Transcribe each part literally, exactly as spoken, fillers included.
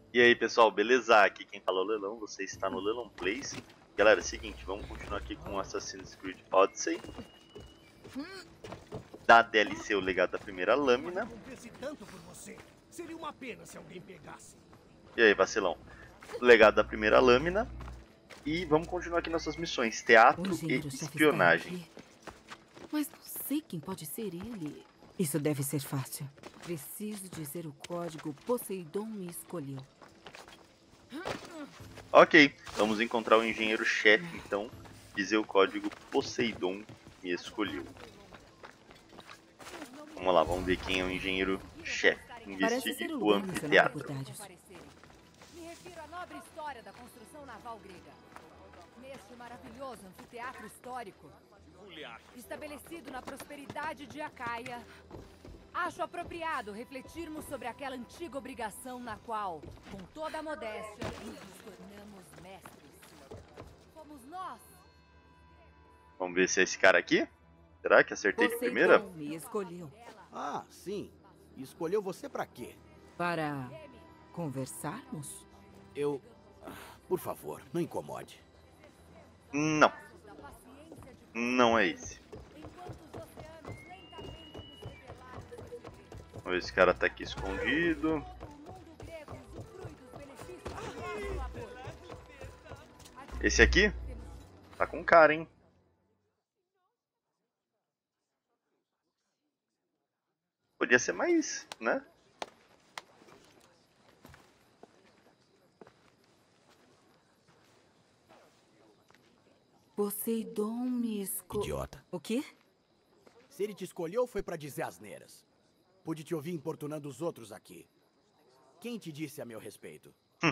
E aí pessoal, beleza? Aqui quem fala é o Lelão, você está no Lelão Plays. Galera, é o seguinte, vamos continuar aqui com Assassin's Creed Odyssey. Da D L C O Legado da Primeira Lâmina. E aí vacilão, Legado da Primeira Lâmina. E vamos continuar aqui nossas missões, teatro e espionagem. Mas não sei quem pode ser ele. Isso deve ser fácil. Preciso dizer o código Poseidon me escolheu. Ok, vamos encontrar o engenheiro-chefe, então. Dizer o código Poseidon me escolheu. Vamos lá, vamos ver quem é o engenheiro-chefe. Investigue o anfiteatro. Me refiro à nobre história da construção naval grega. Neste maravilhoso anfiteatro histórico, estabelecido na prosperidade de Acaia, acho apropriado refletirmos sobre aquela antiga obrigação na qual, com toda a modéstia, nos tornamos mestres. Fomos nós. Vamos ver se é esse cara aqui? Será que acertei de primeira? Me escolheu. Ah, sim. E escolheu você pra quê? Para conversarmos? Eu... Por favor, não incomode. Não. Não é esse. Vamos ver se esse cara tá aqui escondido. Esse aqui? Tá com cara, hein? Podia ser mais, né? Poseidon me escolheu. Idiota. O quê? Se ele te escolheu, foi pra dizer asneiras. Pude te ouvir importunando os outros aqui. Quem te disse a meu respeito? Hum.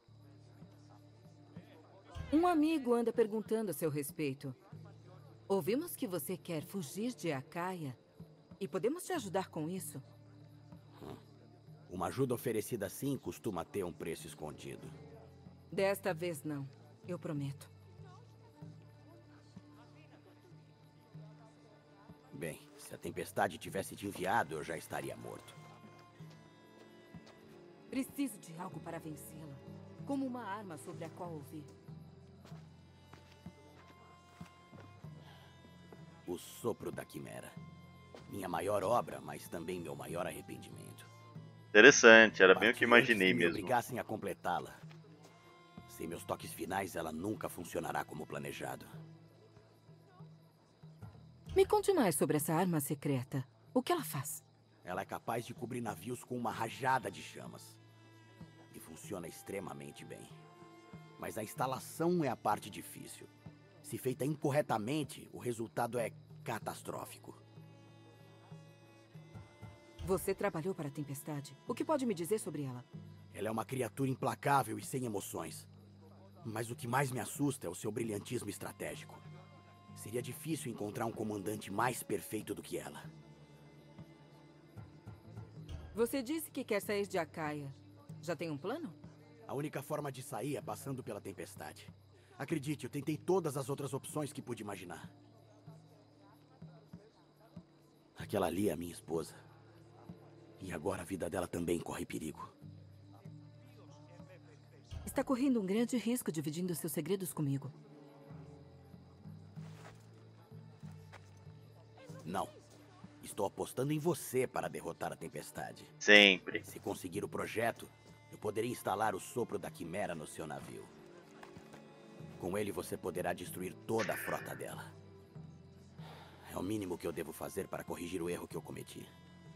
Um amigo anda perguntando a seu respeito. Ouvimos que você quer fugir de Acaia e podemos te ajudar com isso. Hum. Uma ajuda oferecida assim costuma ter um preço escondido. Desta vez não, eu prometo. Bem, se a tempestade tivesse te enviado, eu já estaria morto. Preciso de algo para vencê-la, como uma arma sobre a qual ouvir. O sopro da quimera. Minha maior obra, mas também meu maior arrependimento. Interessante, era bem o que Partiu imaginei antes que me mesmo. obrigassem a completá-la. Sem meus toques finais, ela nunca funcionará como planejado. Me conte mais sobre essa arma secreta. O que ela faz? Ela é capaz de cobrir navios com uma rajada de chamas. E funciona extremamente bem. Mas a instalação é a parte difícil. Se feita incorretamente, o resultado é catastrófico. Você trabalhou para a Tempestade. O que pode me dizer sobre ela? Ela é uma criatura implacável e sem emoções. Mas o que mais me assusta é o seu brilhantismo estratégico. Seria difícil encontrar um comandante mais perfeito do que ela. Você disse que quer sair de Acaia. Já tem um plano? A única forma de sair é passando pela tempestade. Acredite, eu tentei todas as outras opções que pude imaginar. Aquela ali é a minha esposa. E agora a vida dela também corre perigo. Está correndo um grande risco dividindo seus segredos comigo. Não. Estou apostando em você para derrotar a tempestade. Sempre. Se conseguir o projeto, eu poderia instalar o sopro da quimera no seu navio. Com ele você poderá destruir toda a frota dela. É o mínimo que eu devo fazer para corrigir o erro que eu cometi.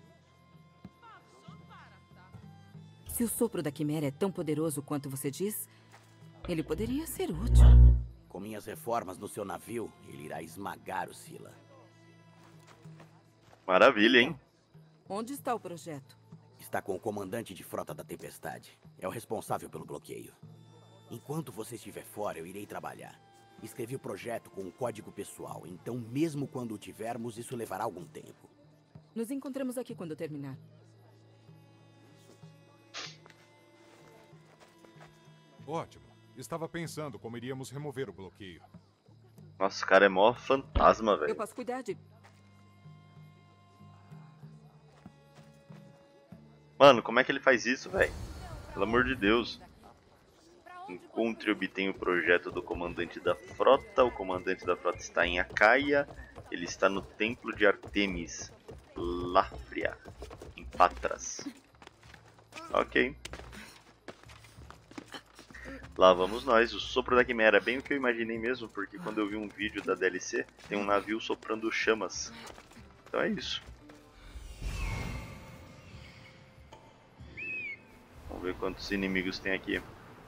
Se o sopro da quimera é tão poderoso quanto você diz, ele poderia ser útil. Com minhas reformas no seu navio, ele irá esmagar o Scylla. Maravilha, hein? Onde está o projeto? Está com o comandante de frota da tempestade. É o responsável pelo bloqueio. Enquanto você estiver fora, eu irei trabalhar. Escrevi o projeto com um código pessoal, então mesmo quando o tivermos, isso levará algum tempo. Nos encontramos aqui quando terminar. Ótimo. Estava pensando como iríamos remover o bloqueio. Nossa, o cara é mó fantasma, velho. Eu posso cuidar de... Mano, como é que ele faz isso, velho? Pelo amor de Deus. Encontre e obtenha o projeto do comandante da frota. O comandante da frota está em Acaia. Ele está no templo de Artemis, Láfria, em Patras. Ok. Lá vamos nós. O sopro da quimera é bem o que eu imaginei mesmo, porque quando eu vi um vídeo da D L C, tem um navio soprando chamas. Então é isso. Vamos ver quantos inimigos tem aqui.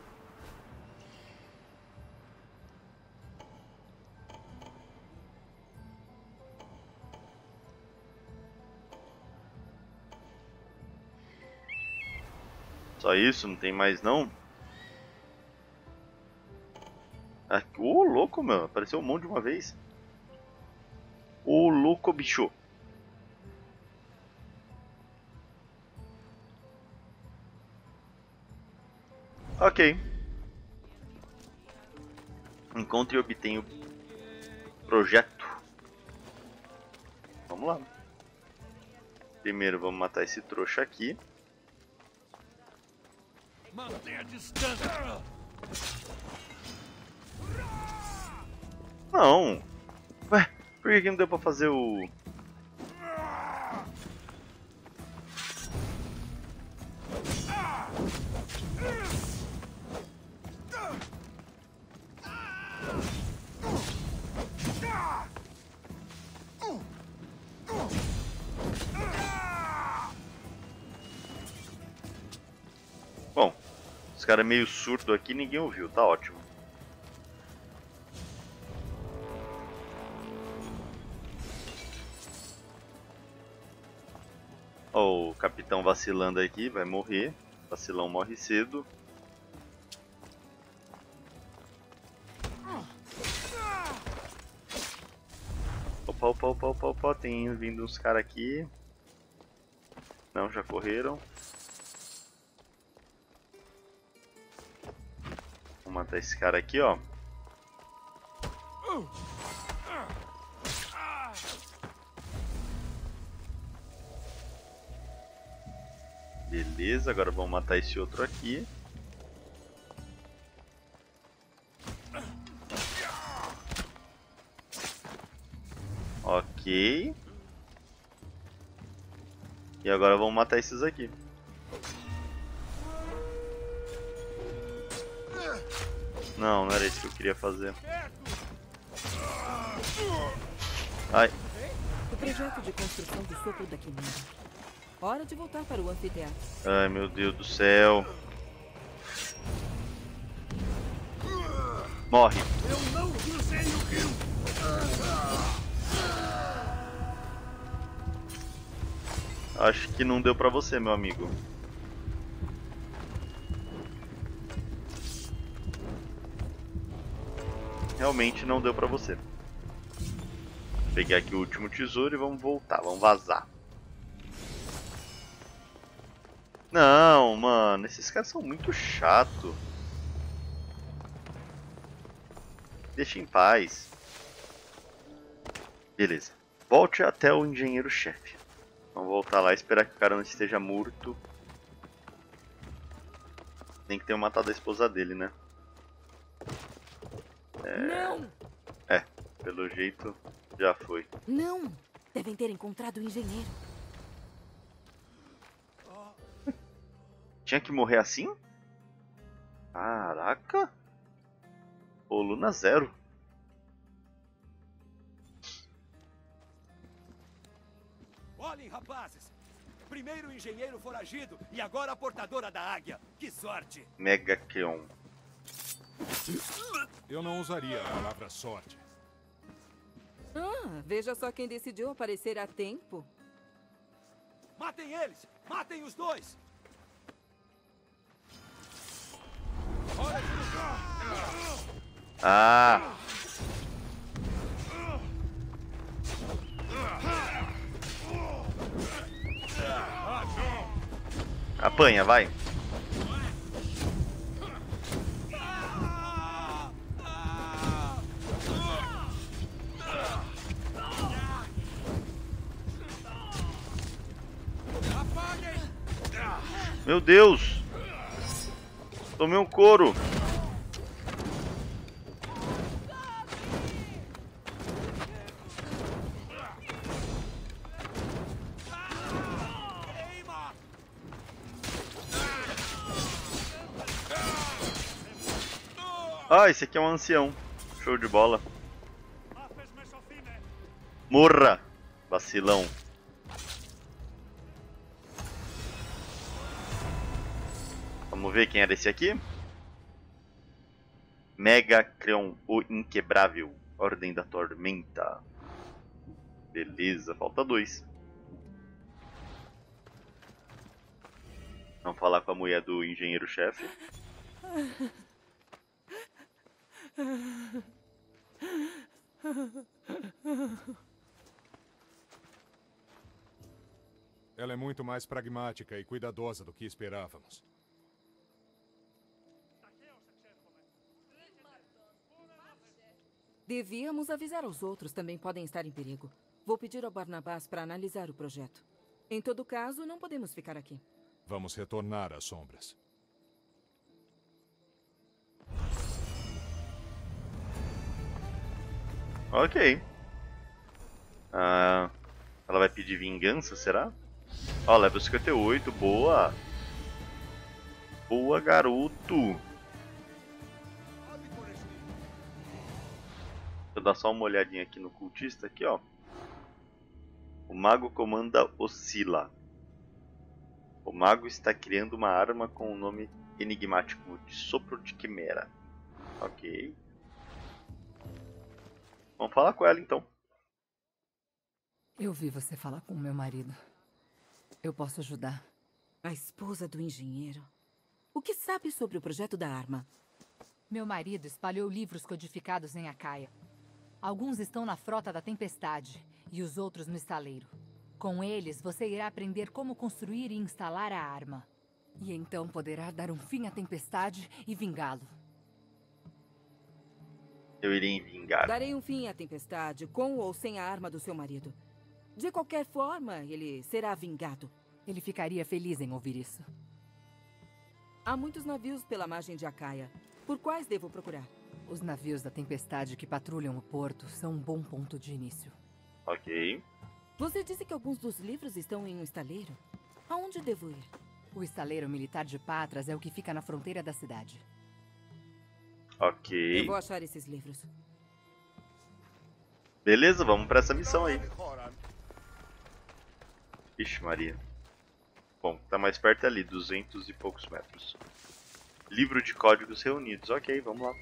Só isso? Não tem mais não? Ah, ô, louco, mano. Apareceu um monte de uma vez. Ô, louco, bicho. Ok. Encontre e obtenha o projeto. Vamos lá. Primeiro vamos matar esse trouxa aqui. Mantenha a distância. Não. Ué, por que que não deu pra fazer o... Bom, os caras meio surdo aqui, ninguém ouviu, tá ótimo. Oh, o capitão vacilando aqui, vai morrer. Vacilão morre cedo. Opa, opa, opa, opa, opa, tem vindo uns caras aqui. Não, já correram. Vou matar esse cara aqui, ó. Beleza, agora vamos matar esse outro aqui. Ok. E agora vamos matar esses aqui. Não, não era isso que eu queria fazer. Ai. O projeto de construção do sopro da quimera. Hora de voltar para o anfiteatro. Ai, meu Deus do céu. Morre. Eu não cruzei o rio. Acho que não deu pra você, meu amigo. Realmente não deu pra você. Vou pegar aqui o último tesouro e vamos voltar, vamos vazar. Não, mano, esses caras são muito chatos. Deixa em paz. Beleza. Volte até o engenheiro-chefe. Vamos voltar lá e esperar que o cara não esteja morto. Tem que ter matado a esposa dele, né? É... Não! É, pelo jeito já foi. Não! Devem ter encontrado o engenheiro. Tinha que morrer assim? Caraca! Ô, Luna zero. Olhem, rapazes. Primeiro o engenheiro foragido e agora a portadora da águia. Que sorte! Mega Keon. Eu não usaria a palavra sorte. Ah, veja só quem decidiu aparecer a tempo. Matem eles! Matem os dois! Ah! Apanha, vai. Meu Deus! Tomei um couro. Ah, esse aqui é um ancião. Show de bola. Morra, vacilão. Vamos ver quem era esse aqui. Mega Creon, o Inquebrável. Ordem da Tormenta. Beleza, falta dois. Vamos falar com a mulher do engenheiro-chefe. Ela é muito mais pragmática e cuidadosa do que esperávamos. Devíamos avisar os outros, também podem estar em perigo. Vou pedir ao Barnabás para analisar o projeto. Em todo caso, não podemos ficar aqui. Vamos retornar às sombras. Ok. Ah, ela vai pedir vingança, será? Ó, level cinquenta e oito, boa. Boa, garoto. Deixa eu dar só uma olhadinha aqui no cultista, aqui, ó. O mago comanda Oscila. O mago está criando uma arma com o nome enigmático de Sopro de Quimera. Ok. Vamos falar com ela, então. Eu vi você falar com o meu marido. Eu posso ajudar. A esposa do engenheiro. O que sabe sobre o projeto da arma? Meu marido espalhou livros codificados em Acaia. Alguns estão na Frota da Tempestade e os outros no estaleiro. Com eles, você irá aprender como construir e instalar a arma. E então poderá dar um fim à Tempestade e vingá-lo. Eu irei vingar. Darei um fim à tempestade, com ou sem a arma do seu marido. De qualquer forma, ele será vingado. Ele ficaria feliz em ouvir isso. Há muitos navios pela margem de Acaia. Por quais devo procurar? Os navios da Tempestade que patrulham o porto são um bom ponto de início. Ok. Você disse que alguns dos livros estão em um estaleiro? Aonde devo ir? O estaleiro militar de Patras é o que fica na fronteira da cidade. Ok. Eu vou achar esses livros. Beleza, vamos pra essa missão aí. Ixi, Maria. Bom, tá mais perto ali, duzentos e poucos metros. Livro de códigos reunidos. Ok, vamos lá.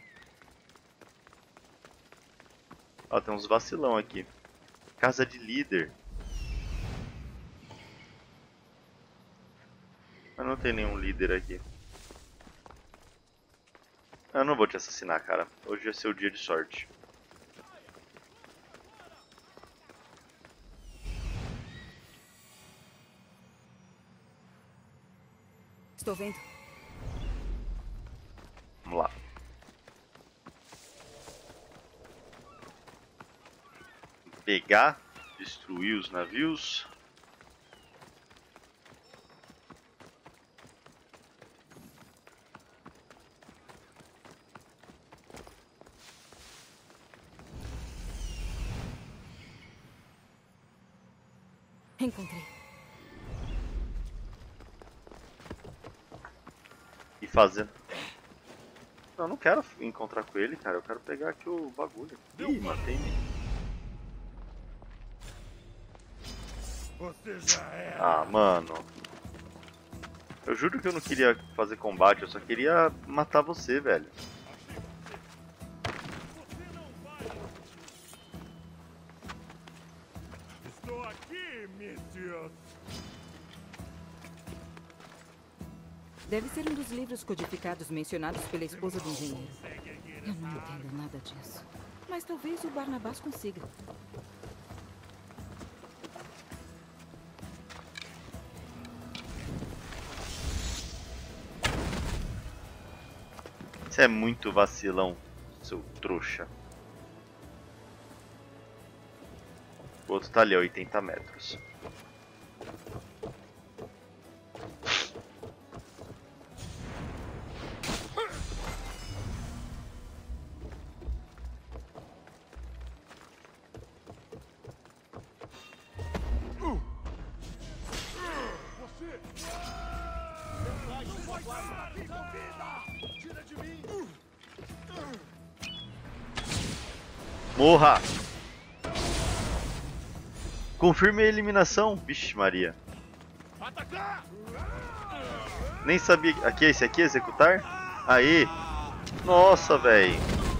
Ó, tem uns vacilão aqui. Casa de líder. Mas não tem nenhum líder aqui. Eu não vou te assassinar, cara. Hoje é seu dia de sorte. Estou vendo. Vamos lá. Pegar, destruir os navios. Encontrei. E fazendo. Não, eu não quero encontrar com ele, cara. Eu quero pegar aqui o bagulho. Ih, matei-me. Você já é. Ah, mano. Eu juro que eu não queria fazer combate. Eu só queria matar você, velho. Estou aqui, Messias. Deve ser um dos livros codificados mencionados pela esposa do engenheiro. Eu não entendo nada disso. Mas talvez o Barnabás consiga. Você é muito vacilão, seu trouxa. O outro tá ali a oitenta metros. Morra! Confirme a eliminação. Vixe Maria. Nem sabia. Aqui é esse aqui, executar? Aí. Nossa, velho.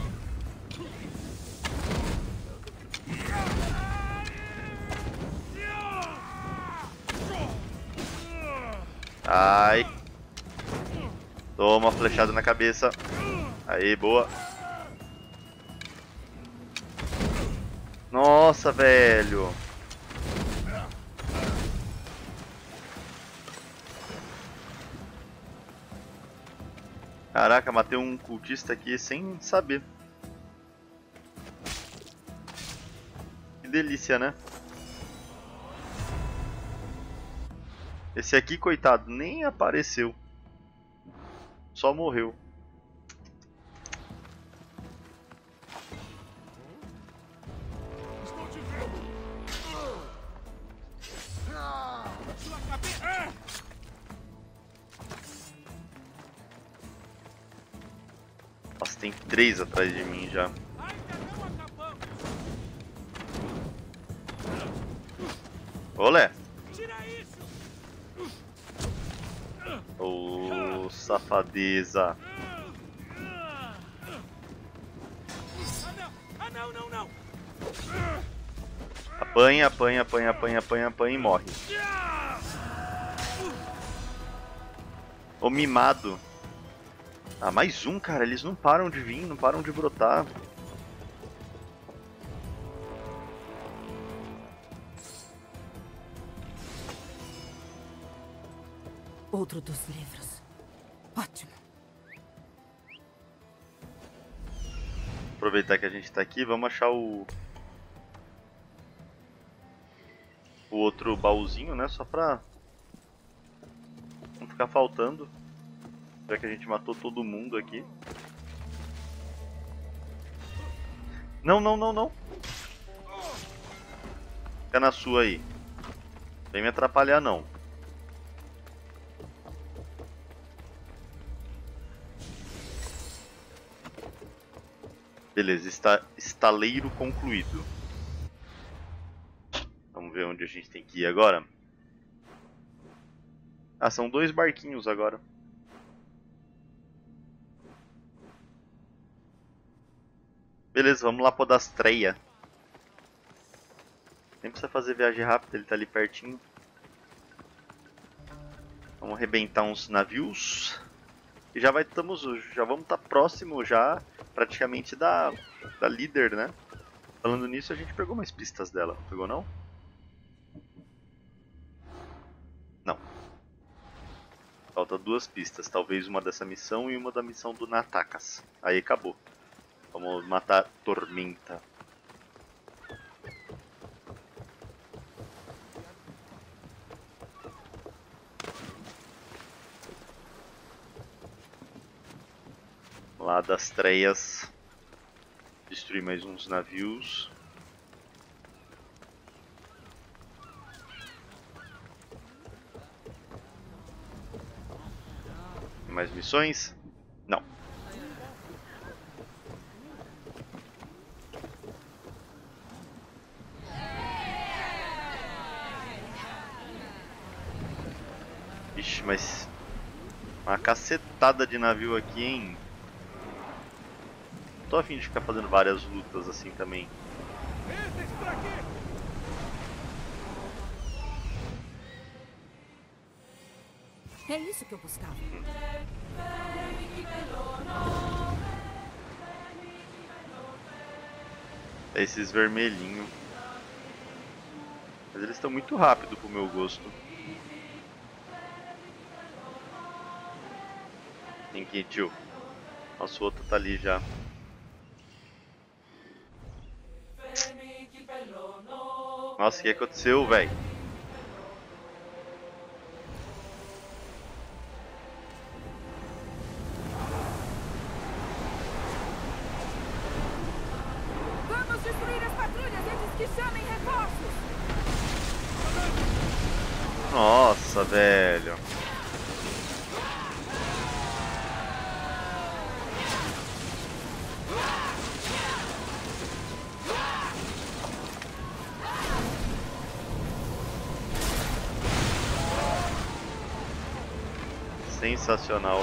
Ai. Toma uma flechada na cabeça. Aí, boa. Nossa, velho. Caraca, matei um cultista aqui sem saber. Que delícia, né? Esse aqui, coitado, nem apareceu. Só morreu. Estou te vendo. Sua cabeça. Nossa, tem três atrás de mim já. Ainda não acabamos. Olé! Tira isso. Ô, safadeza. Ah, não. Ah, não, não, não. Apanha, apanha, apanha, apanha, apanha, apanha e morre. Ô mimado. Ah, mais um, cara. Eles não param de vir, não param de brotar. Outro dos livros. Ótimo. Aproveitar que a gente tá aqui, vamos achar o... O outro baúzinho, né? Só pra... não ficar faltando. Já que a gente matou todo mundo aqui. Não, não, não, não. Fica na sua aí. Vem me atrapalhar não. Beleza, está estaleiro concluído. Vamos ver onde a gente tem que ir agora. Ah, são dois barquinhos agora. Beleza, vamos lá pro Dastreia. Nem precisa fazer viagem rápida, ele tá ali pertinho. Vamos arrebentar uns navios. E já vai, estamos, já vamos estar tá próximo já, praticamente da, da líder, né? Falando nisso, a gente pegou mais pistas dela, não pegou não? Não. Falta duas pistas, talvez uma dessa missão e uma da missão do Natakas. Aí acabou. Vamos matar Tormenta. Lá das Treias. Destruir mais uns navios. Mais missões? Não. Ixi, mas uma cacetada de navio aqui, hein? Tô a fim de ficar fazendo várias lutas assim também. É isso que eu buscava. É esses vermelhinhos. Mas eles estão muito rápido pro meu gosto. Tem que ir, tio. Nosso outro tá ali já. Nossa, o que aconteceu, velho? Vamos destruir as patrulhas antes que chamem reforços! Nossa, velho. Sensacional.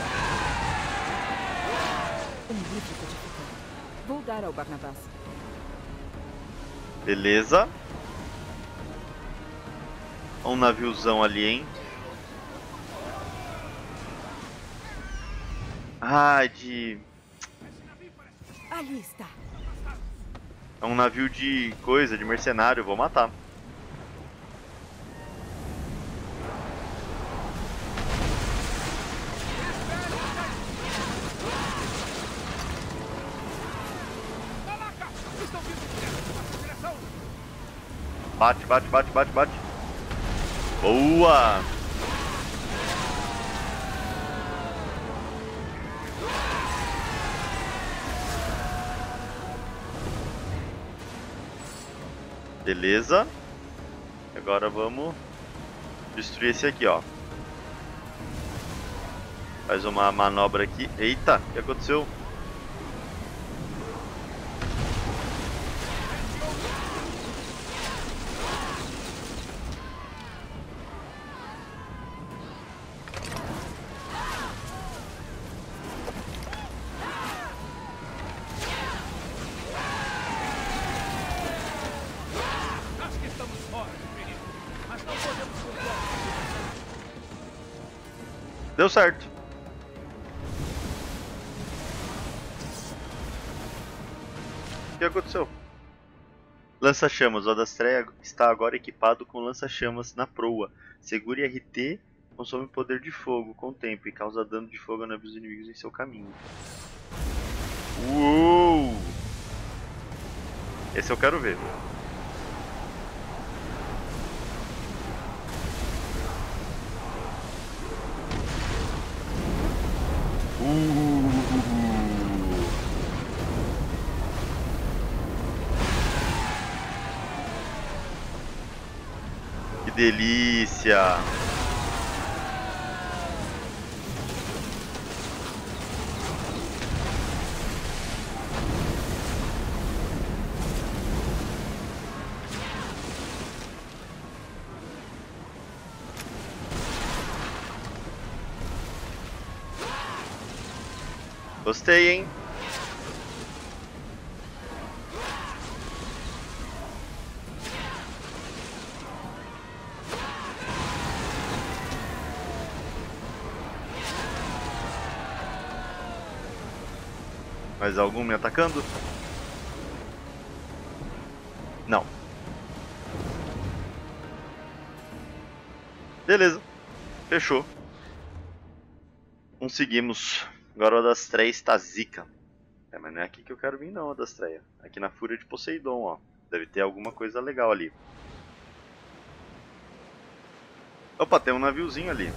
Um livro codificado. Vou dar ao Barnabás. Beleza. Um naviozão ali, hein? Ah, de... Ali está. É um navio de coisa, de mercenário. Vou matar. Bate, bate, bate, bate, bate. Boa! Beleza. Agora vamos destruir esse aqui, ó. Faz uma manobra aqui. Eita, o que aconteceu? Deu certo. O que aconteceu? Lança-chamas. O Adastreia está agora equipado com lança-chamas na proa. Segure R T, consome poder de fogo com o tempo e causa dano de fogo a navios inimigos em seu caminho. Uou! Esse eu quero ver. Uh. Que delícia! Gostei, hein? Mais algum me atacando? Não. Beleza. Fechou. Conseguimos. Agora o Adastreia está zica. É, mas não é aqui que eu quero vir não, Adastreia. Aqui na Fúria de Poseidon, ó. Deve ter alguma coisa legal ali. Opa, tem um naviozinho ali.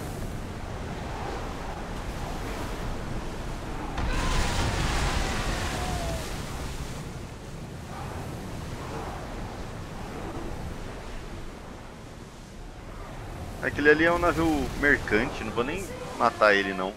Aquele ali é um navio mercante, não vou nem matar ele não.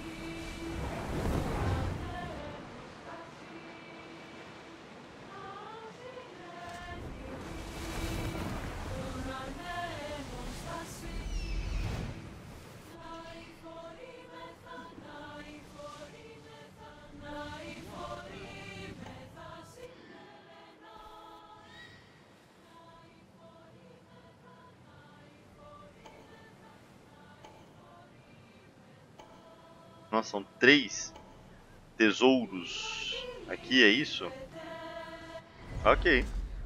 Nossa, são três tesouros. Aqui é isso? Ok.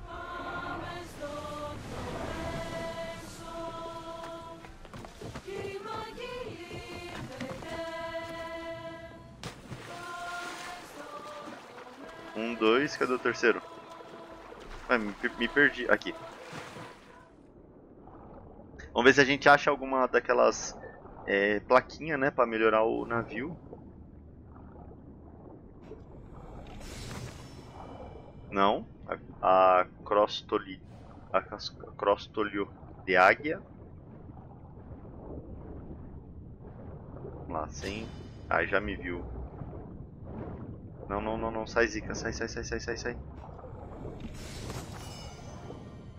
Um, dois, cadê o terceiro? Ah, me, me perdi. Aqui. Vamos ver se a gente acha alguma daquelas é, plaquinha, né, para melhorar o navio. Não. A, a crostoli, a crostolio de águia. Vamos lá, sem. Ah, já me viu. Não, não, não, não, sai zica, sai, sai, sai, sai, sai, sai.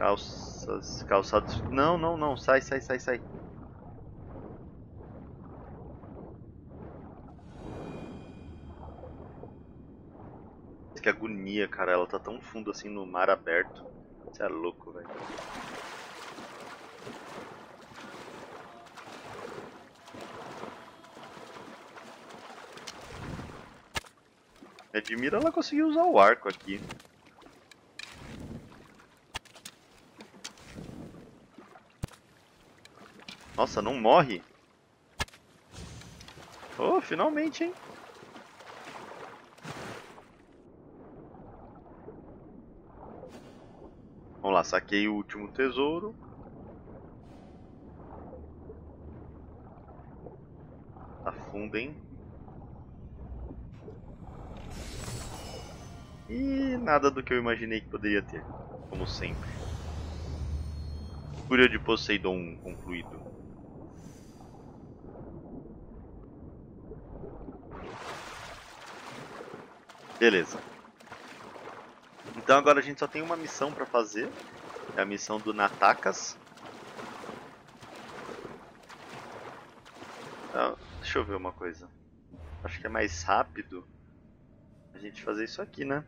Calças, calçados. Não, não, não, sai, sai, sai, sai. que agonia, cara. Ela tá tão fundo assim no mar aberto. Você é louco, velho. Me admira ela conseguir usar o arco aqui. Nossa, não morre? Oh, finalmente, hein? Vamos lá, saquei o último tesouro. Afundem. E nada do que eu imaginei que poderia ter, como sempre. Fúria de Poseidon concluído. Beleza. Então agora a gente só tem uma missão pra fazer. É a missão do Natakas. Ah, deixa eu ver uma coisa. Acho que é mais rápido a gente fazer isso aqui, né?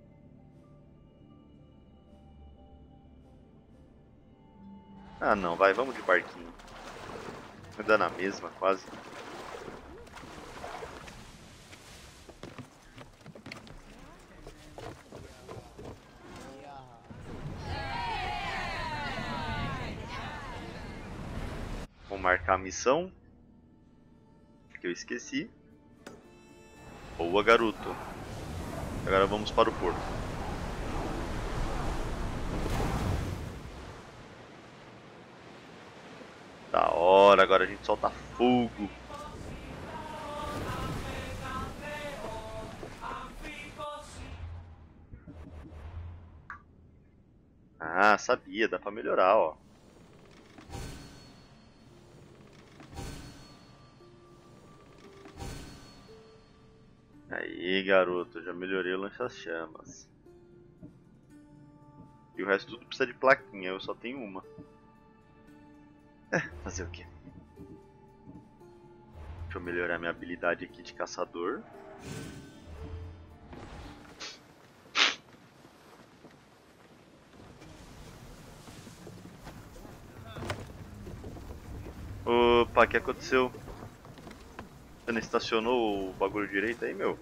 Ah não, vai, vamos de barquinho. Vai dar na mesma, quase. Vamos marcar a missão. Que eu esqueci. Boa, garoto. Agora vamos para o porto. Da hora, agora a gente solta fogo. Ah, sabia, dá pra melhorar, ó. Aí, garoto, já melhorei o lança-chamas. E o resto tudo precisa de plaquinha, eu só tenho uma. É, fazer o quê? Deixa eu melhorar minha habilidade aqui de caçador. Opa, o que aconteceu? Você não estacionou o bagulho direito aí, meu?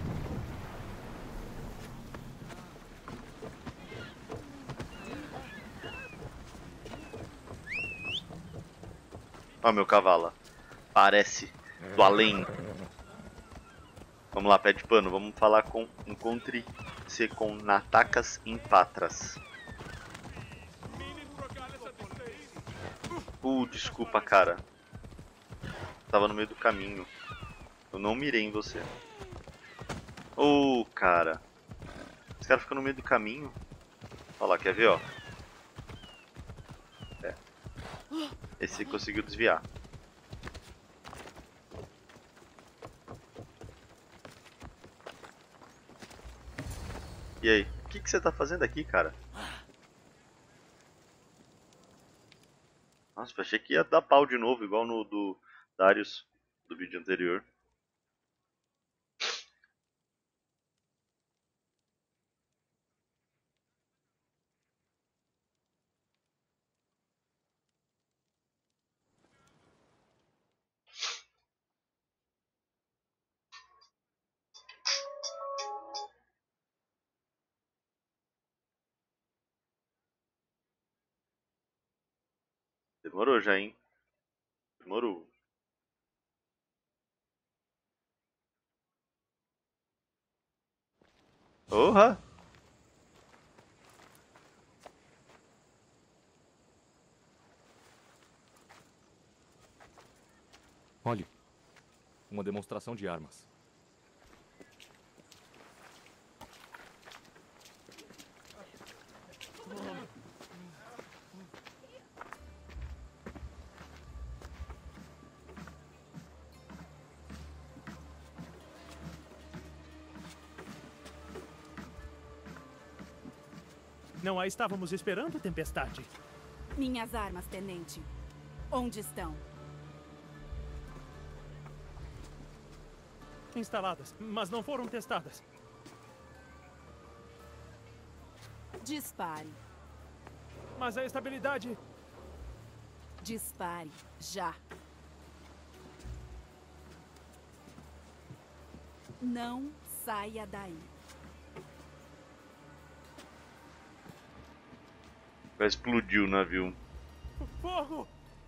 Ó, meu cavalo. Parece do além. Vamos lá, pé de pano. Vamos falar com... Encontre-se com Natakas em Patras. Uh, desculpa, cara. Tava no meio do caminho. Eu não mirei em você. Oh, cara. Esse cara fica no meio do caminho. Olha lá, quer ver, ó. É. Esse conseguiu desviar. E aí? O que, que você tá fazendo aqui, cara? Nossa, achei que ia dar pau de novo, igual no do Darius, do vídeo anterior. Demorou já, hein? Demorou. Porra! Olhe, uma demonstração de armas. Não a estávamos esperando, Tempestade. Minhas armas, tenente. Onde estão? Instaladas, mas não foram testadas. Dispare. Mas a estabilidade... Dispare. Já. Não saia daí. Vai explodir o navio. Fogo!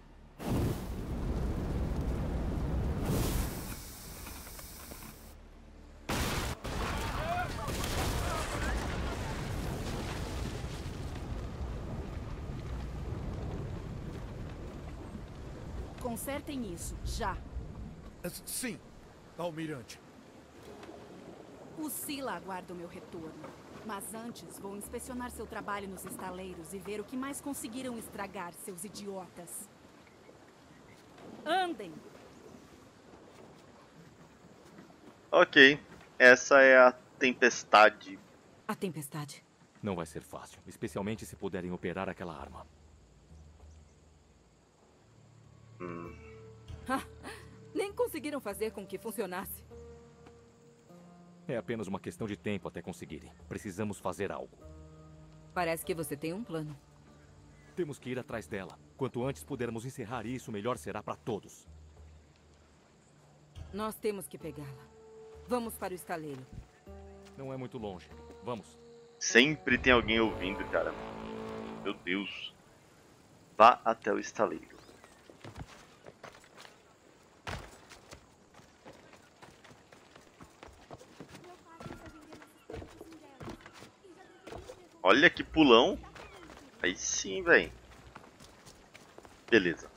Consertem isso, já. Sim, almirante. O Sila aguarda o meu retorno. Mas antes, vou inspecionar seu trabalho nos estaleiros e ver o que mais conseguiram estragar, seus idiotas. Andem! Ok, essa é a tempestade. A tempestade. Não vai ser fácil, especialmente se puderem operar aquela arma. Hum. Nem conseguiram fazer com que funcionasse. É apenas uma questão de tempo até conseguirem. Precisamos fazer algo. Parece que você tem um plano. Temos que ir atrás dela. Quanto antes pudermos encerrar isso, melhor será para todos. Nós temos que pegá-la. Vamos para o estaleiro. Não é muito longe. Vamos. Sempre tem alguém ouvindo, cara. Meu Deus. Vá até o estaleiro. Olha que pulão. Aí sim, velho. Beleza.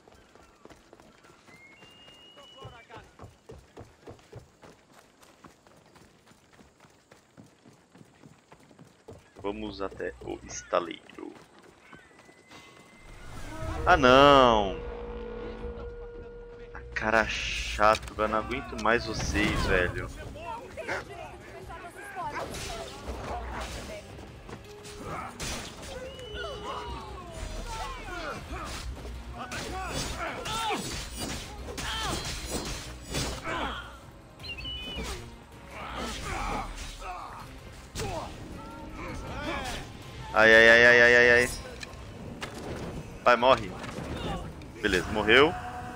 Vamos até o estaleiro. Ah, não. A cara chato, velho. Não aguento mais vocês, velho. Ai, ai, ai, ai, ai, ai, ai. Vai, morre. Beleza, morreu.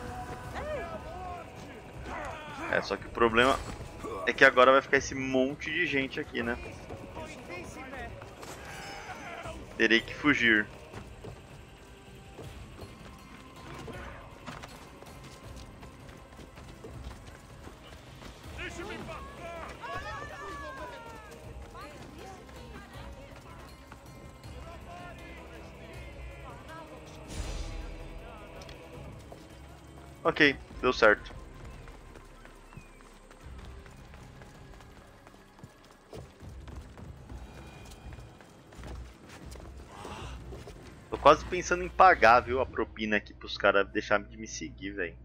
É, só que o problema é que agora vai ficar esse monte de gente aqui, né? Terei que fugir. Ok, deu certo. Tô quase pensando em pagar, viu, a propina aqui pros caras deixarem de me seguir, velho.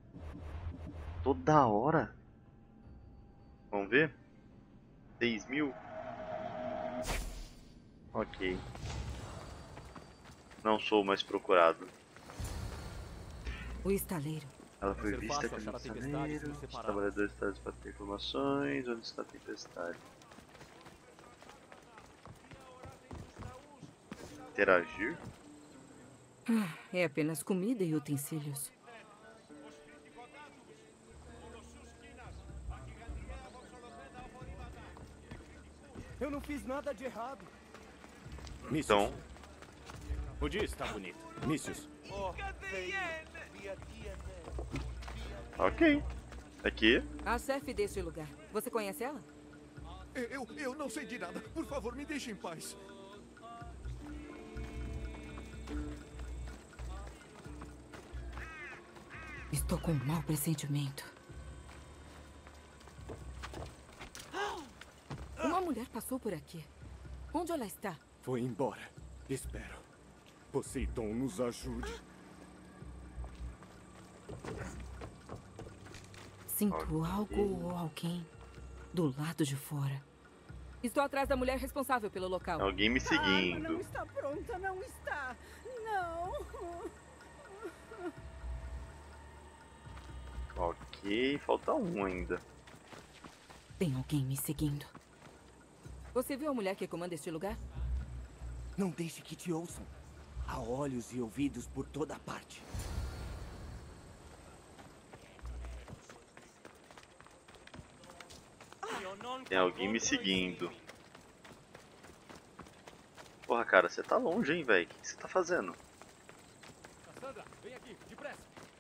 Toda hora. Vamos ver? seis mil? Ok. Não sou mais procurado. O estaleiro. Ela foi Vai ser vista fácil como achar a tempestade se estaleiro. nos Os separarmos. trabalhadores estão para ter informações. Onde está a tempestade? Interagir? Ah, é apenas comida e utensílios. Eu não fiz nada de errado. Então, O dia está bonito. Mícios, ok. Aqui. A chefe deste lugar. Você conhece ela? Eu, eu não sei de nada. Por favor, me deixe em paz. Estou com um mau pressentimento. Uma mulher passou por aqui. Onde ela está? Foi embora. Espero. Poseidon nos ajude. Sinto algo ou alguém do lado de fora. Estou atrás da mulher responsável pelo local. Alguém me Não seguindo. está pronta, não está. Não. Ok, falta um ainda. Tem alguém me seguindo. Você viu a mulher que comanda este lugar? Não deixe que te ouçam. Há olhos e ouvidos por toda parte. Tem alguém me seguindo. Porra, cara, você tá longe, hein, velho? O que você tá fazendo? Cassandra, vem aqui, depressa.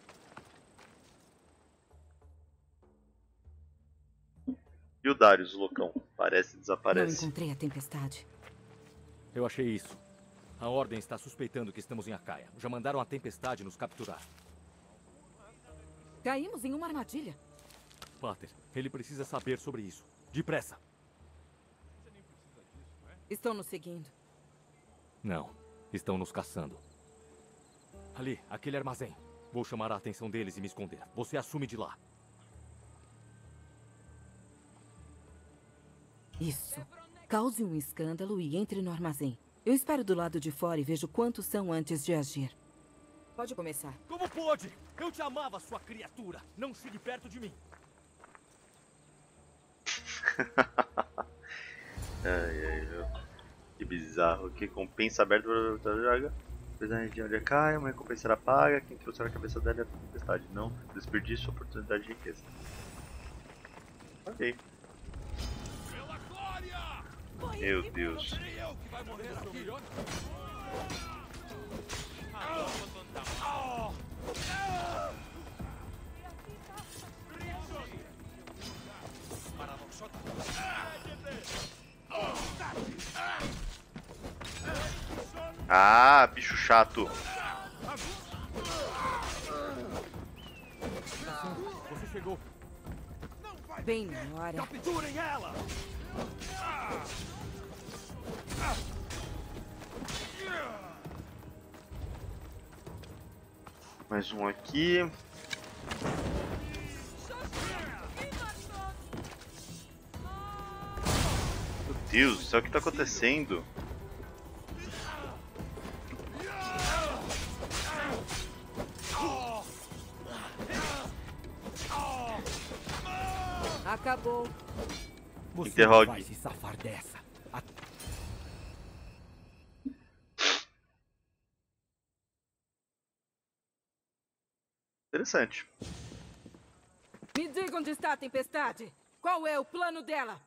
E o Darius, o loucão? Parece Não desaparece. encontrei a tempestade. Eu achei isso. A Ordem está suspeitando que estamos em Acaia. Já mandaram a Tempestade nos capturar. Caímos em uma armadilha. Pater, ele precisa saber sobre isso. Depressa. Estão nos seguindo. Não, estão nos caçando. Ali, aquele armazém. Vou chamar a atenção deles e me esconder. Você assume de lá. Isso. Cause um escândalo e entre no armazém. Eu espero do lado de fora e vejo quantos são antes de agir. Pode começar. Como pôde? Eu te amava, sua criatura. Não chegue perto de mim. Ai, ai, meu. Que bizarro. Que recompensa aberta para joga. Apesar de região de Acaia, uma recompensa será paga. Quem trouxer a cabeça dela é a tempestade. Não desperdício, oportunidade de riqueza. Ok. Meu Deus. Ah, bicho chato. Você chegou. Bem na hora. Capturem ela! Mais um aqui. Meu Deus, isso é o que tá acontecendo. Acabou. Você Interrogue. vai se safar dessa. A... Interessante. Me diga onde está a tempestade. Qual é o plano dela?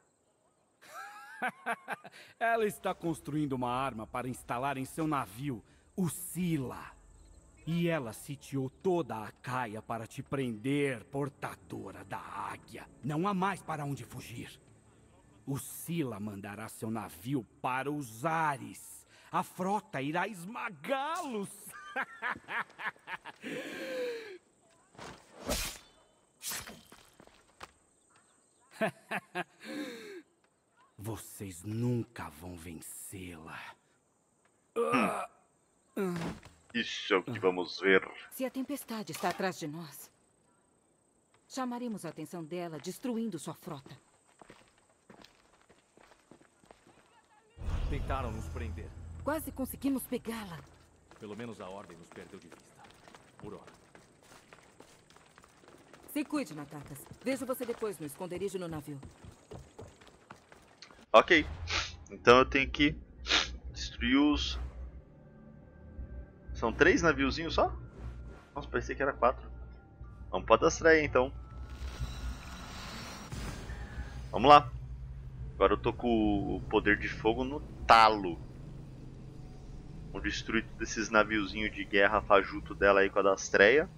Ela está construindo uma arma para instalar em seu navio, o Scylla. E ela sitiou toda a Acaia para te prender, portadora da águia. Não há mais para onde fugir. O Scylla mandará seu navio para os ares. A frota irá esmagá-los. Vocês nunca vão vencê-la. Hum. Isso é o que vamos ver. Se a tempestade está atrás de nós, chamaremos a atenção dela, destruindo sua frota. Tentaram nos prender. Quase conseguimos pegá-la. Pelo menos a Ordem nos perdeu de vista. Por hora. Se cuide, Natakas. Vejo você depois no esconderijo no navio. Ok. Então eu tenho que destruir os... São três naviozinhos só? Nossa, pensei que era quatro. Vamos para a estreia então. Vamos lá. Agora eu tô com o poder de fogo no talo. Vamos destruir todos esses naviozinhos de guerra fajuto dela aí com a da estreia.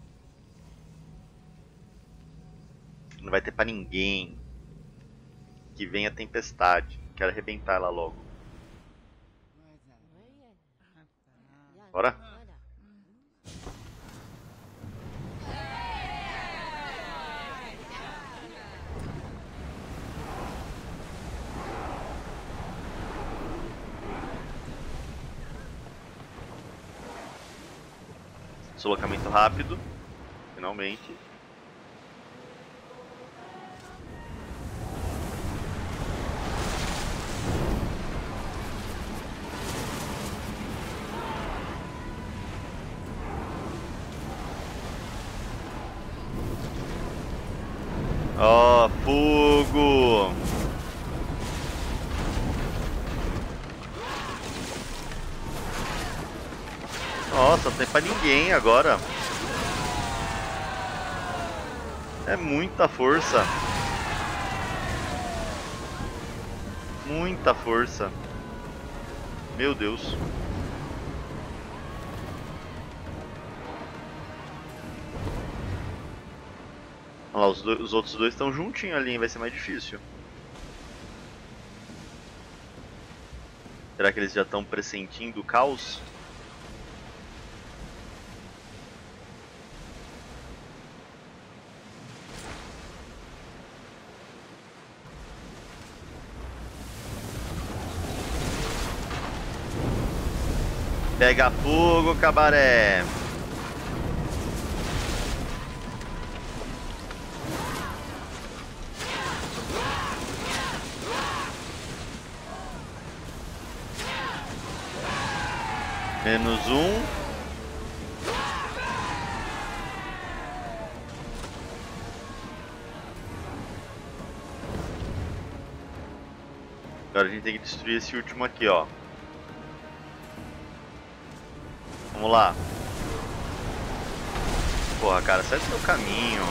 Não vai ter pra ninguém. Que venha a tempestade. Quero arrebentar ela logo. Bora? Deslocamento rápido. Finalmente. Ó, oh, fogo! Nossa, não tem pra ninguém agora. É muita força. Muita força. Meu Deus. Olha lá, os, dois, os outros dois estão juntinhos ali, hein? Vai ser mais difícil. Será que eles já estão pressentindo o caos? Pega fogo, cabaré! Menos um. Agora a gente tem que destruir esse último aqui, ó. Vamos lá. Porra, cara, sai do meu caminho.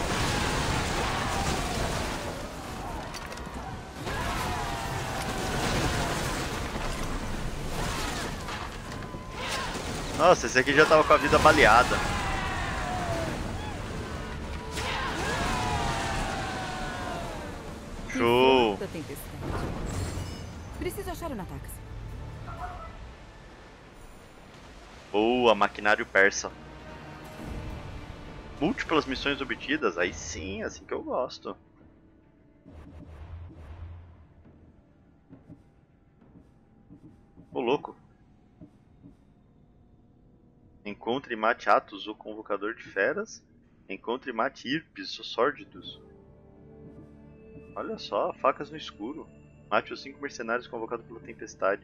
Nossa, esse aqui já tava com a vida baleada. Show! Preciso achar o Natakas. Boa, maquinário persa. Múltiplas missões obtidas? Aí sim, assim que eu gosto. Ô, louco. Encontre e mate Atos, o convocador de feras. Encontre e mate Irpes, os sórdidos. Olha só, facas no escuro. Mate os cinco mercenários convocados pela tempestade.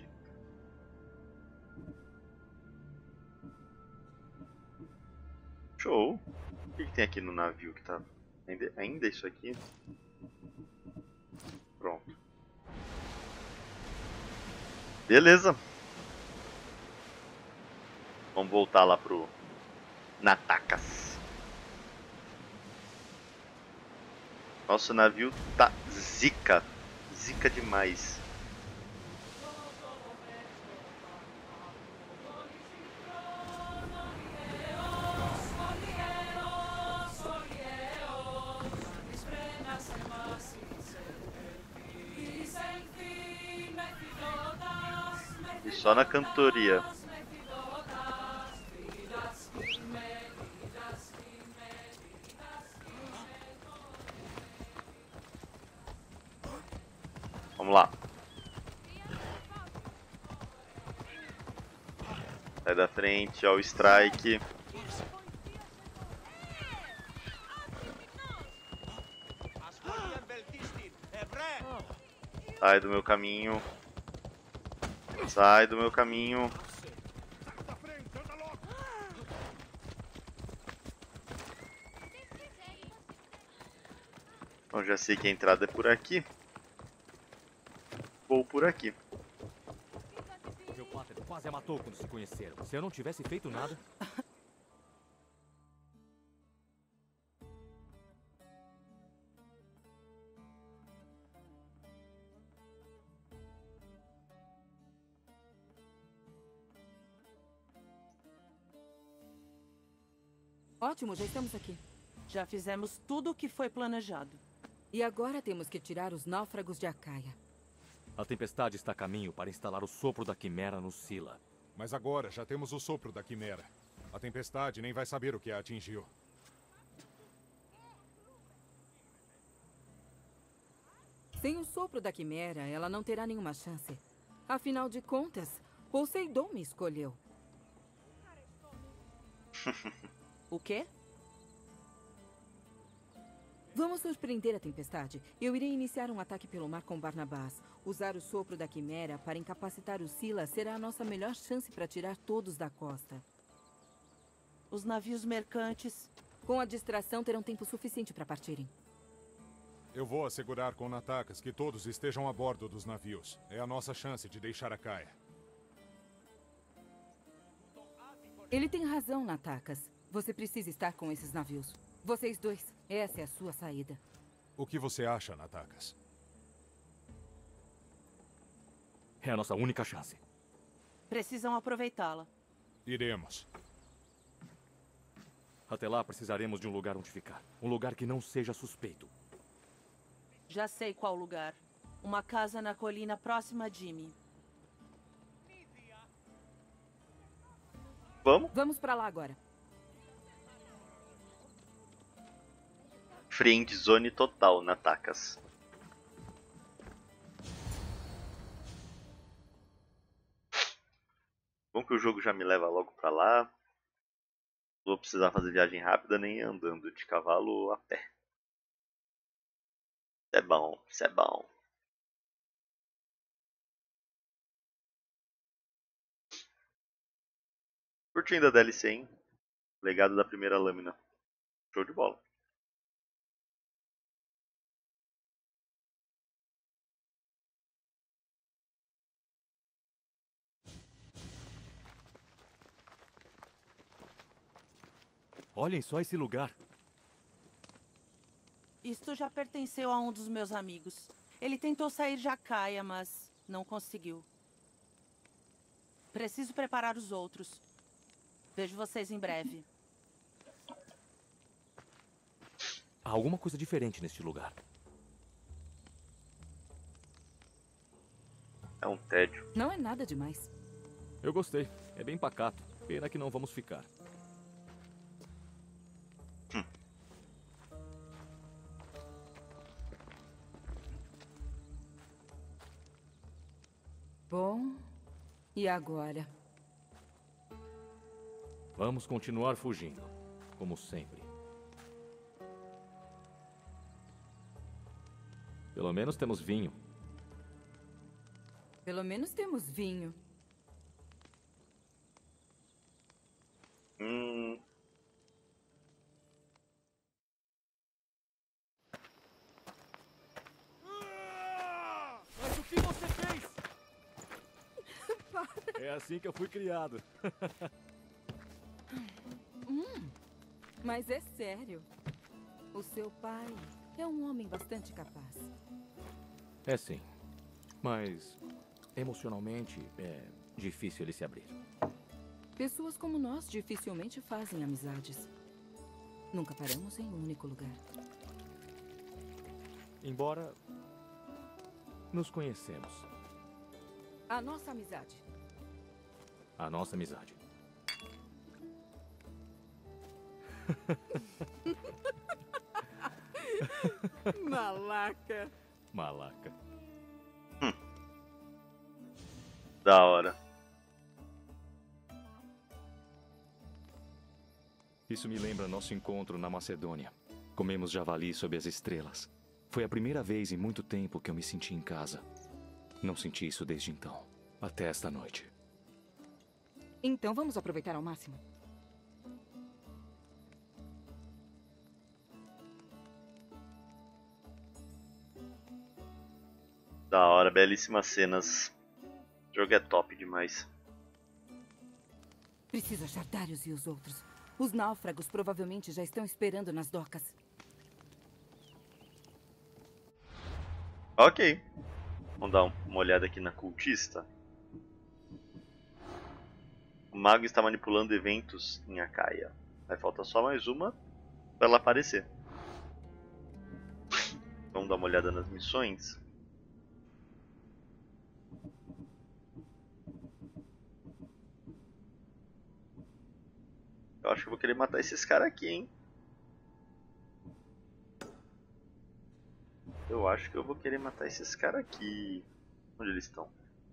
Show! O que, que tem aqui no navio que tá... Ainda, ainda isso aqui? Pronto. Beleza! Vamos voltar lá pro Natakas. Nosso navio tá zica. Zica demais. E só na cantoria. Vamos lá. Sai da frente, ó, o strike. Sai do meu caminho. Sai do meu caminho. Então já sei que a entrada é por aqui. Vou por aqui. Meu pátrio quase a matou quando se conheceram. Se eu não tivesse feito nada... Ótimo, já estamos aqui. Já fizemos tudo o que foi planejado. E agora temos que tirar os náufragos de Acaia. A tempestade está a caminho para instalar o sopro da Quimera no Scylla. Mas agora já temos o sopro da Quimera. A tempestade nem vai saber o que a atingiu. Sem o sopro da Quimera, ela não terá nenhuma chance. Afinal de contas, Poseidon me escolheu. O quê? Vamos surpreender a tempestade. Eu irei iniciar um ataque pelo mar com Barnabás. Usar o sopro da Quimera para incapacitar o Scylla será a nossa melhor chance para tirar todos da costa. Os navios mercantes... Com a distração, terão tempo suficiente para partirem. Eu vou assegurar com Natakas que todos estejam a bordo dos navios. É a nossa chance de deixar a Caia. Ele tem razão, Natakas. Você precisa estar com esses navios. Vocês dois, essa é a sua saída. O que você acha, Natakas? É a nossa única chance. Precisam aproveitá-la. Iremos. Até lá, precisaremos de um lugar onde ficar. Um lugar que não seja suspeito. Já sei qual lugar. Uma casa na colina próxima a Jimmy. Vamos? Vamos pra lá agora. Friend zone total, Natakas. Bom que o jogo já me leva logo pra lá. Não vou precisar fazer viagem rápida nem andando de cavalo ou a pé. Isso é bom, isso é bom. Curtindo a D L C, hein? Legado da primeira lâmina. Show de bola. Olhem só esse lugar. Isto já pertenceu a um dos meus amigos. Ele tentou sair de Acaia, mas não conseguiu. Preciso preparar os outros. Vejo vocês em breve. Há alguma coisa diferente neste lugar. É um tédio. Não é nada demais. Eu gostei. É bem pacato. Pena que não vamos ficar. Hum. Bom, e agora? Vamos continuar fugindo, como sempre. Pelo menos temos vinho. Pelo menos temos vinho. Hum. Mas o que você fez? É assim que eu fui criado. Hum, mas é sério. O seu pai é um homem bastante capaz. É sim. Mas, emocionalmente, é difícil ele se abrir. Pessoas como nós dificilmente fazem amizades. Nunca paramos em um único lugar. Embora nos conhecemos. A nossa amizade. A nossa amizade. Malaca. Malaca. Hum. Da hora. Isso me lembra nosso encontro na Macedônia. Comemos javali sob as estrelas. Foi a primeira vez em muito tempo que eu me senti em casa. Não senti isso desde então. Até esta noite. Então vamos aproveitar ao máximo. Da hora, belíssimas cenas. O jogo é top demais. Preciso achar Darius e os outros. Os náufragos provavelmente já estão esperando nas docas. Ok. Vamos dar uma olhada aqui na cultista. O mago está manipulando eventos em Acaia. Vai faltar só mais uma para ela aparecer. Vamos dar uma olhada nas missões. Eu acho que eu vou querer matar esses caras aqui, hein? Eu acho que eu vou querer matar esses caras aqui. Onde eles estão?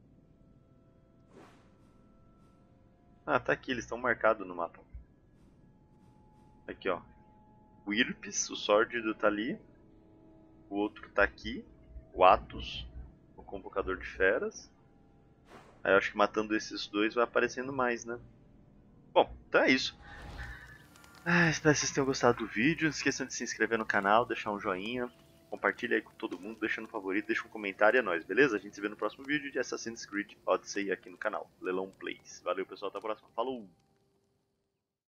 Ah, tá aqui, eles estão marcados no mapa. Aqui, ó. O Irpes, o Sórdido tá ali. O outro tá aqui. O Atos, o Convocador de Feras. Aí eu acho que matando esses dois vai aparecendo mais, né? Bom, então é isso. Ah, espero que vocês tenham gostado do vídeo. Não esqueçam de se inscrever no canal, deixar um joinha. Compartilha aí com todo mundo, deixa no favorito, deixa um comentário e é nóis, beleza? A gente se vê no próximo vídeo de Assassin's Creed Odyssey aqui no canal, Lelão Plays. Valeu pessoal, até a próxima, falou!